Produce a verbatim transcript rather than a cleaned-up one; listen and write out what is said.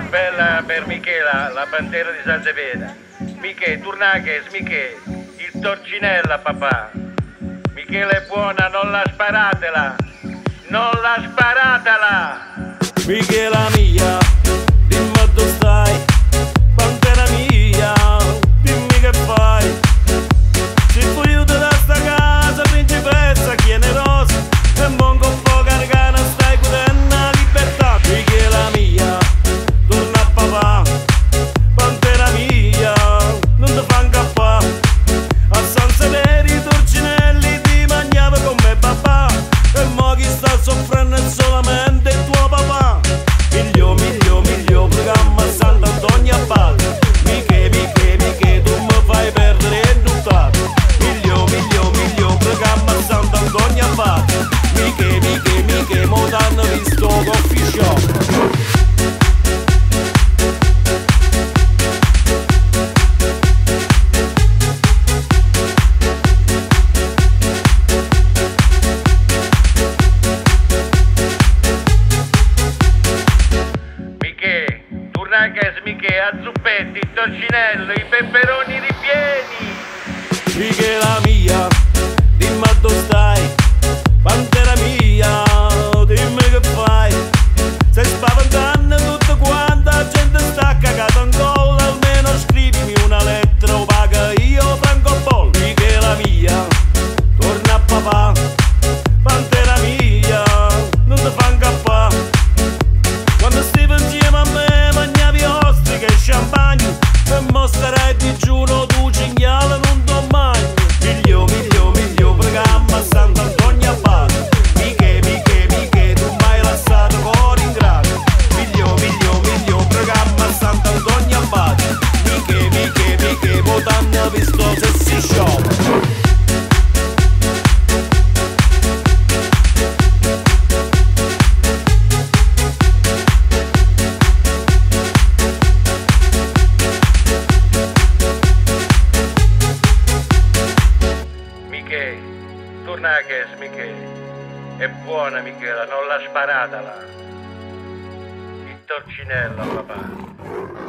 bella per Michela, la bandiera di San Severa. Miche, Turnache, Miche, il torcinella papà. Michela è buona, non la sparatela, non la sparatela. Michela mia, dimmi dove stai, pantera mia, dimmi che fai. Se fuiuto da sta casa, principessa, generosa, e mongo un po' caricana, stai godendo la libertà. Michela mia, torna a papà, pantera mia, non ti fa incappare. A San Severo i torcinelli ti mangiava con me papà, e mo chi sta soffrendo è solamente il tuo papà. Miglio, miglio, miglio, programma Sant'Antonio Abate. Miche, miche, miche, tu mi fai perdere il duttato. Miglio, miglio, miglio, programma Sant'Antonio Abate. Miche, miche, miche, mo t'hanno visto coffee shop. Miche, a zuppetti, il torcinello, i peperoni ripieni. Michela mia, dimmi dove stai, pantera mia, dimmi che fai. Stai spaventando tutto quanto, la gente sta cagata ancora, almeno scrivimi una lettera o paga io franco bol. Michela mia, torna a papà, pantera mia, non ti fa incappare. Quando stiamo insieme a me mangiavi ostriche e champagne, e mo starai digiuno tu cinghiale non t'ho mai. Miglio, miglio, miglio programma Sant'Antonio Abate. Miche, miche, miche, tu m'hai lasciato cuore in grado. Miglio, miglio, miglio programma Sant'Antonio Abate. Miche, miche, miche, votando visto se si sciopre. Turnache, Miche, è buona Michela, non la sparatela. Il torcinello, papà.